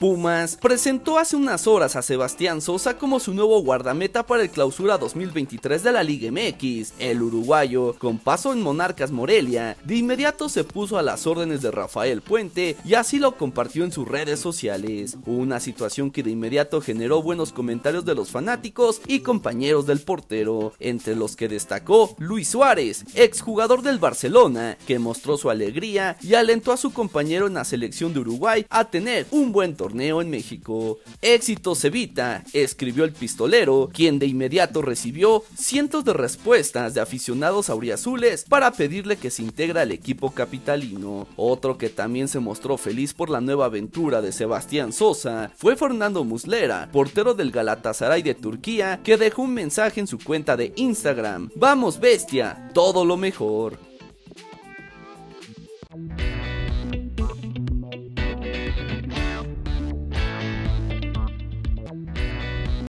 Pumas presentó hace unas horas a Sebastián Sosa como su nuevo guardameta para el Clausura 2023 de la Liga MX. El uruguayo, con paso en Monarcas Morelia, de inmediato se puso a las órdenes de Rafael Puente y así lo compartió en sus redes sociales. Una situación que de inmediato generó buenos comentarios de los fanáticos y compañeros del portero, entre los que destacó Luis Suárez, exjugador del Barcelona, que mostró su alegría y alentó a su compañero en la selección de Uruguay a tener un buen torneo en México. Éxitos evita, escribió el pistolero, quien de inmediato recibió cientos de respuestas de aficionados auriazules para pedirle que se integre al equipo capitalino. Otro que también se mostró feliz por la nueva aventura de Sebastián Sosa fue Fernando Muslera, portero del Galatasaray de Turquía, que dejó un mensaje en su cuenta de Instagram: "Vamos bestia, todo lo mejor".